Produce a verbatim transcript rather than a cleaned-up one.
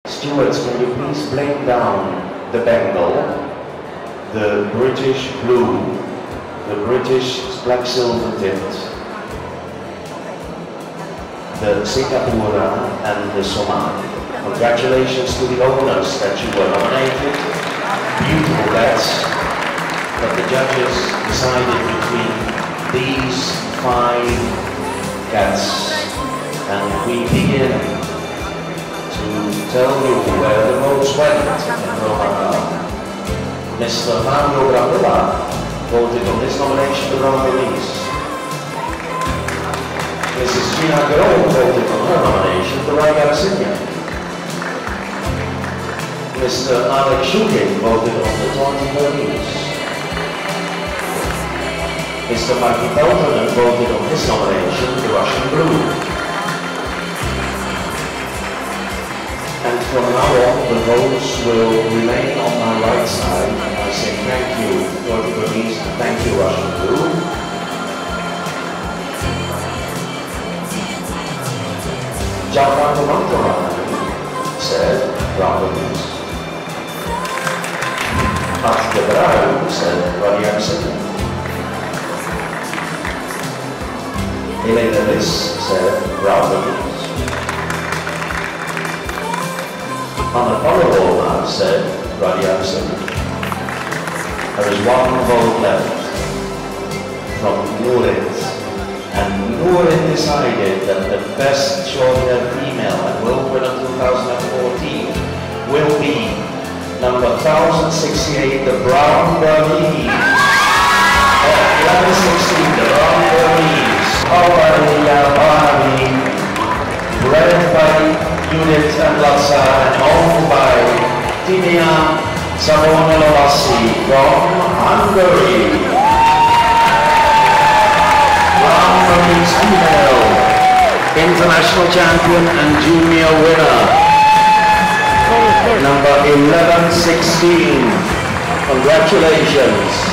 Stewards, can you please blame down the Bengal, the British blue, the British black silver tint, the Singapura and the Somali. Congratulations to the owners that you were nominated. Beautiful bets, but the judges decided between these five cats, and we begin to tell you where the votes went in Roma. Mister Fabio Grapella voted on this nomination the wrong release. Missus Gina Garone voted on her nomination the right Abyssinia. Mister Alex Shukin voted on the Taunton Burmese. Mister Mikey Peltonen voted on his nomination the Russian Blue. And from now on, the votes will remain on my right side, and I say thank you, Taunton Burmese, and thank you, Russian Blue. Gianfranco Mantovani said, Brown Burmese. Matt de Brown said, Radio Abyssinia. Elena Liss said, Brown Burmese. Anna Polarova said, Radio Abyssinia. There is one vote left from Nurit, and Nurit decided that the best short-hair female at Wimbledon two thousand fourteen will be number one thousand sixty-eight, the Brown Burmese. eleven sixteen, the Brown Burmese. Awaria Bari, bred by Judith and Latza and owned by Timea Zaronelovasi from Hungary. Brown Burmese female, international champion and junior winner. Number eleven sixteen. Congratulations.